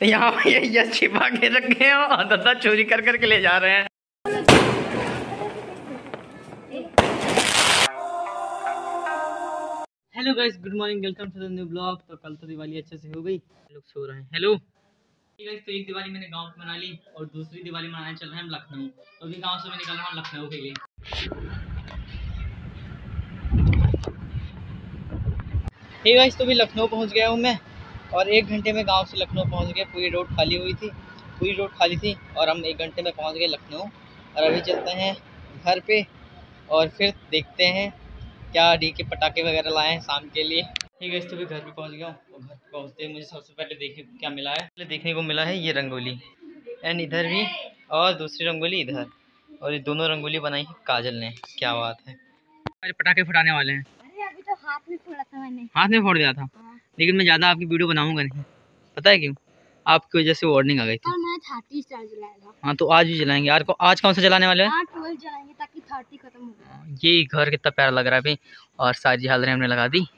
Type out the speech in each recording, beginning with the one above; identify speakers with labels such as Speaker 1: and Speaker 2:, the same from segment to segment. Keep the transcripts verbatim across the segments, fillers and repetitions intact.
Speaker 1: तो यहाँ पे ये छिपा के रखे हैं और दादा चोरी कर करके ले जा रहे हैं। Hello guys, good morning, welcome to the new blog. तो कल तो दिवाली अच्छे से हो गई, लोग सो रहे हैं। हेलो गाइस, तो एक दिवाली मैंने गांव में मना ली और दूसरी दिवाली मनाने चल रहे हैं हम लखनऊ। तो अभी गांव से मैं निकल रहा हूँ लखनऊ के लिए। हे गाइस, तो अभी लखनऊ पहुँच गया हूँ मैं और एक घंटे में गांव से लखनऊ पहुँच गया। पूरी रोड खाली हुई थी, पूरी रोड खाली थी और हम एक घंटे में पहुँच गए लखनऊ। और अभी चलते हैं घर पे और फिर देखते हैं क्या डी के पटाखे वगैरह लाए हैं शाम के लिए। ठीक है, तो भी घर पे पहुंच गया हूँ और घर पे पहुँचते ही मुझे सबसे पहले देखने क्या मिला है। पहले देखने को मिला है ये रंगोली, एंड इधर भी और दूसरी रंगोली इधर, और ये दोनों रंगोली बनाई है काजल ने। क्या बात है। अरे पटाखे फटाने वाले हैं।
Speaker 2: अरे अभी तो हाथ में फोड़ा था मैंने।
Speaker 1: हाथ में फोड़ दिया था। हाँ। लेकिन मैं ज़्यादा आपकी वीडियो बनाऊंगा नहीं, पता है क्यों? आपकी वजह से वार्निंग आ गई थी।
Speaker 2: मैं थर्टी स्टार जलाया था।
Speaker 1: हाँ, तो आज भी जलाएंगे। आज को आज कौन सा जलाने वाले हैं?
Speaker 2: ट्वेल्व जलाएंगे ताकि थर्टी खत्म हो जाए।
Speaker 1: ये घर कितना प्यारा लग रहा है अभी, और सारी झालरें हमने लगा दी।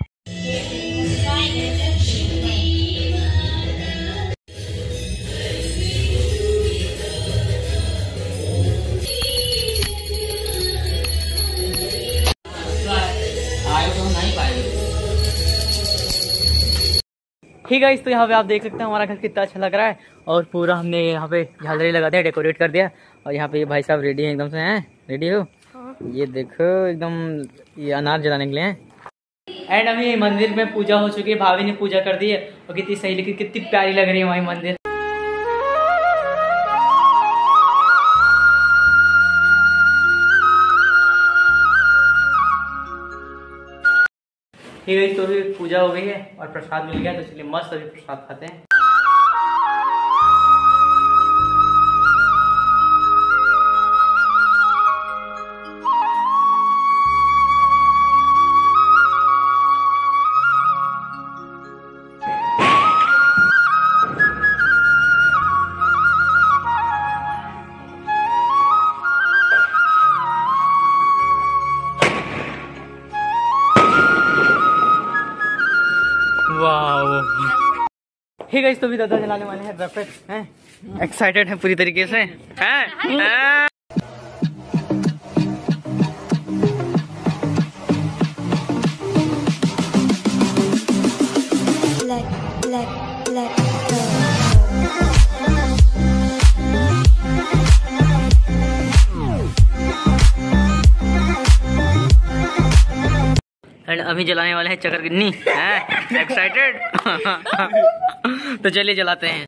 Speaker 1: ठीक है, तो यहाँ पे आप देख सकते हैं हमारा घर कितना अच्छा लग रहा है और पूरा हमने यहाँ पे झालरें लगा दिया, डेकोरेट कर दिया। और यहाँ पे ये भाई साहब रेडी हैं एकदम से। हैं रेडी हो? हाँ। ये देखो एकदम ये अनार जलाने के लिए हैं। एंड अभी मंदिर में पूजा हो चुकी है, भाभी ने पूजा कर दी है और कितनी सही लगी, कितनी प्यारी लग रही है हमारी मंदिर। ठीक है, तो अभी पूजा हो गई है और प्रसाद मिल गया, तो चलिए मस्त अभी प्रसाद खाते हैं। ठीक है, तो भी दादा जलाने वाले हैं रॉकेट हैं। एक्साइटेड है पूरी तरीके से हैं हैं। एंड अभी जलाने वाले हैं चकरगिन्नी हैं। एक्साइटेड। तो चलिए जलाते हैं।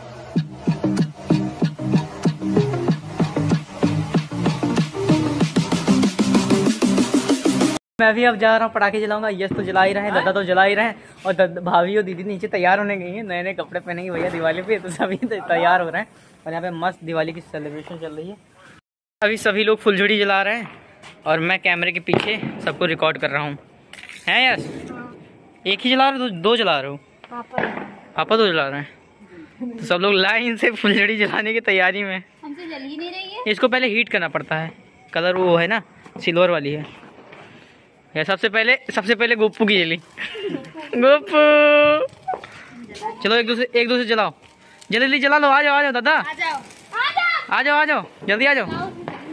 Speaker 1: मैं भी अब जा रहा हूँ पटाखे जलाऊंगा। यस तो जला ही रहे हैं, दादा तो जला ही रहे हैं और भाभी और दीदी नीचे तैयार होने गई हैं। नए नए कपड़े पहनेंगे भैया दिवाली पे, तो सभी तैयार हो रहे हैं और यहाँ पे मस्त दिवाली की सेलिब्रेशन चल रही है। अभी सभी लोग फुलझड़ी जला रहे हैं और मैं कैमरे के पीछे सबको रिकॉर्ड कर रहा हूँ। हैं यस? एक ही जला रहे हो? दो, दो जला रहे हो? पापा पापा दो जला रहे हैं। तो सब लोग लाइन से फुलझड़ी जलाने की तैयारी में।
Speaker 2: हमसे जल ही नहीं रही है। इसको
Speaker 1: पहले हीट करना पड़ता है। कलर वो है ना, सिल्वर वाली है। या सबसे पहले सबसे पहले गोप्पू की जली। गोप्पू चलो एक दूसरे एक दूसरे जलाओ, जल्दी जला लो। आ जाओ आ जाओ दादा, आ जाओ आ जाओ आ जाओ जल्दी आ जाओ।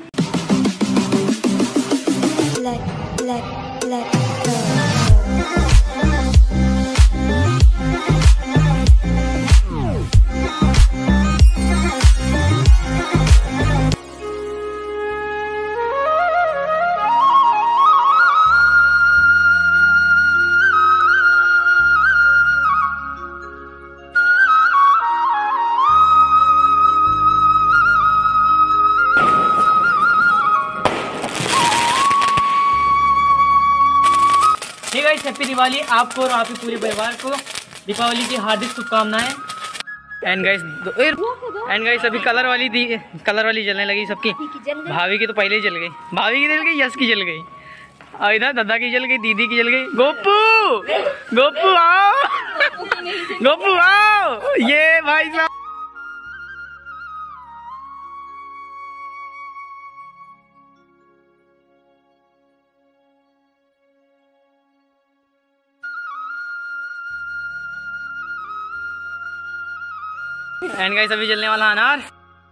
Speaker 1: let, let, let happy Diwali आपको और आपके पूरे परिवार को। दीपावली की हार्दिक शुभकामनाएं। एंड गाइस एंड गाइस अभी कलर वाली दी कलर वाली जलने लगी सबकी। भाभी की तो पहले ही जल गई, भाभी की जल गई, यश की जल गई, और इधर दादा की जल गई, दीदी की जल गई। गोप्पू गोप्पू आओ गोप्पू आओ। ये भाई साहब एंड गाइस अभी जलने वाला अनार।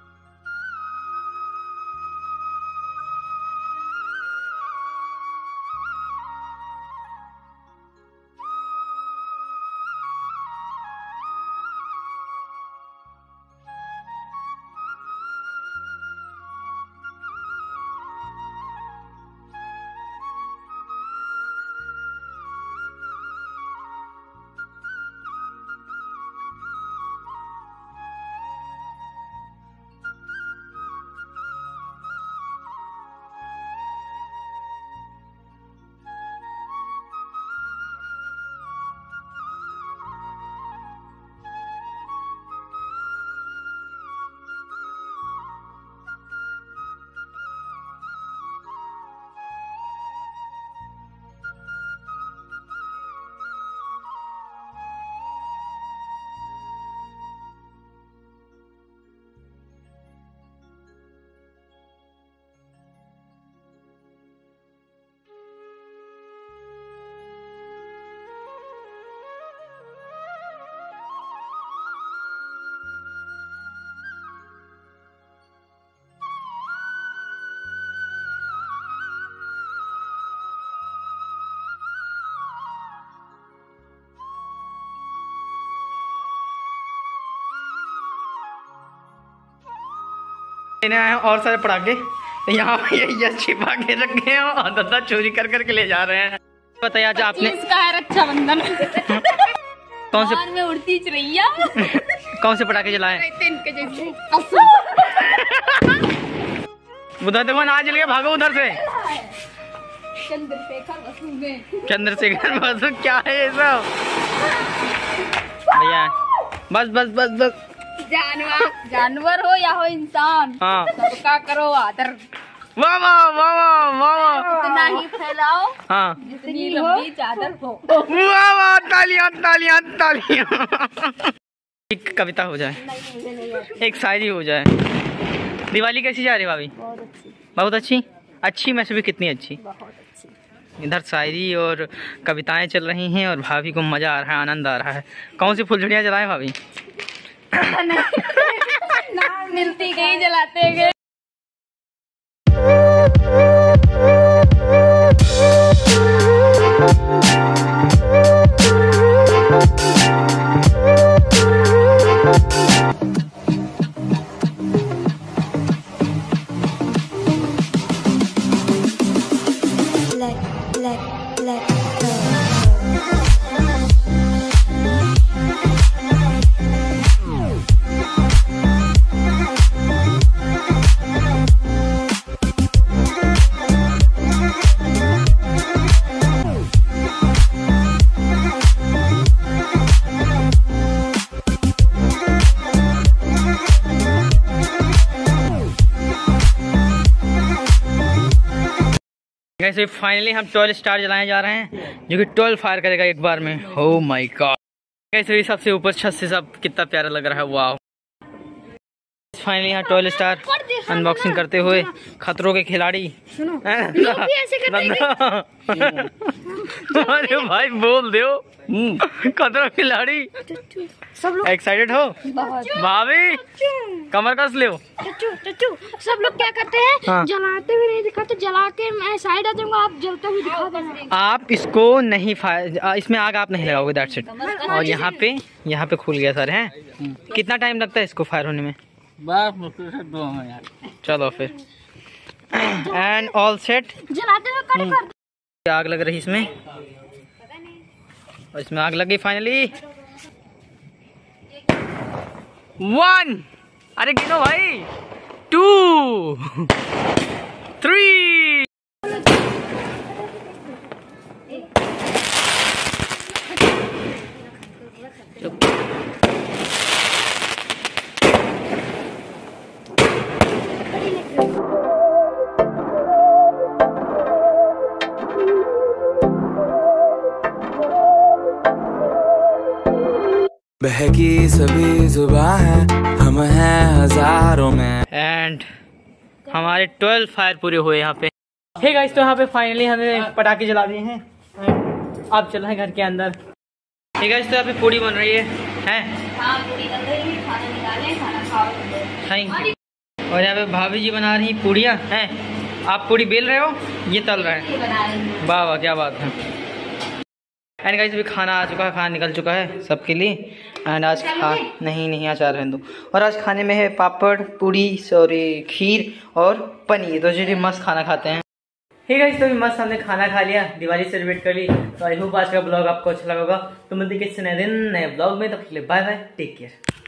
Speaker 1: लेने आए हैं और सारे पटाखे यहाँ ये ये छिपा के रखे हैं और दादा चोरी कर करके ले जा रहे हैं। बताइए आज आपने
Speaker 2: इसका है रक्षाबंधन
Speaker 1: कौन से
Speaker 2: में उड़ती चिड़ैया
Speaker 1: कौन से पटाखे जलाए? उधर देखो ना, जल गया, भागो उधर से।
Speaker 2: चंद्रशेखर बसु में
Speaker 1: चंद्रशेखर बसु क्या है ये सब भैया? बस बस बस बस
Speaker 2: जानवर जानवर हो या हो इंसान,
Speaker 1: हाँ
Speaker 2: सबका करो आदर।
Speaker 1: वाह वाह वाह वाह वाह,
Speaker 2: उतना ही फैलाओ
Speaker 1: हाँ
Speaker 2: जितनी लंबी चादर हो।
Speaker 1: वाह वाह, तालियां तालियां तालियां। एक कविता हो जाए, एक शायरी हो जाए। दिवाली कैसी जा रही है भाभी?
Speaker 2: बहुत अच्छी
Speaker 1: बहुत अच्छी। अच्छी में से भी कितनी अच्छी?
Speaker 2: बहुत अच्छी।
Speaker 1: इधर शायरी और कविताएं चल रही हैं और भाभी को मजा आ रहा है, आनंद आ रहा है। कौन सी फुलझड़ियाँ जलाए भाभी?
Speaker 2: मिलती गई जलाते गए।
Speaker 3: Let, let, let go.
Speaker 1: वैसे फाइनली हम ट्वेल्व स्टार जलाने जा रहे हैं, जो कि ट्वेल्व फायर करेगा एक बार में। ओह माय गॉड, कैसे सबसे ऊपर छत से सब कितना प्यारा लग रहा है। वाह, फाइनली यहाँ ट्वेल्व स्टार अनबॉक्सिंग करते हुए खतरों के खिलाड़ी। अरे भाई बोल दो, खतरों के खिलाड़ी।
Speaker 2: सब लोग
Speaker 1: एक्साइटेड हो? भाभी कमर कस ले।
Speaker 2: सब लोग क्या करते हैं,
Speaker 1: हाँ।
Speaker 2: जलाते हुए नहीं दिखाते, जला के मैं साइड आ जाऊंगा, आप जलते हुए दिखा देना।
Speaker 1: आप इसको नहीं फायर, इसमें आग आप नहीं लगाओगे, दैट्स इट। और यहाँ पे यहाँ पे खुल गया सर, है। कितना टाइम लगता है इसको फायर होने में? बस मुश्किल से दो मिनट। चलो फिर, एंड ऑल सेट।
Speaker 2: जलाते हुए कट कर दो।
Speaker 1: आग लग रही इसमें, और इसमें आग लग गई फाइनली। वन, अरे गिनो भाई। Two, three.
Speaker 4: बहकी सभी जुबान है, हम हैं हजारों में।
Speaker 1: एंड हमारे ट्वेल्व फायर पूरे हुए यहाँ पे। हे गाइस, तो यहाँ पे फाइनली हमने पटाखे जला दिए हैं। अब चल रहे हैं घर के अंदर। हे गाइस, तो यहाँ पे पूड़ी बन रही है, हैं?
Speaker 2: हाँ, पूरी बन रही है, खाना निकाले
Speaker 1: थैंक यू। और यहाँ पे भाभी जी बना रही पूड़ियाँ हैं। आप पूड़ी बेल रहे हो, ये तल रहे हैं। वाह वाह क्या बात है। एंड गाइस अभी खाना आ चुका है, खाना निकल चुका है सबके लिए। एंड आज खा नहीं नहीं अचार है दो। और आज खाने में है पापड़, पूड़ी, सॉरी खीर और पनीर। तो जो मस्त खाना खाते हैं। ठीक है, तो भी मस्त हमने खाना खा लिया, दिवाली सेलिब्रेट कर ली। तो आई होप आज का ब्लॉग आपको अच्छा लगा होगा। तो मिलते किसी नए दिन नए ब्लॉग में, तब तक के लिए बाय बाय, टेक केयर।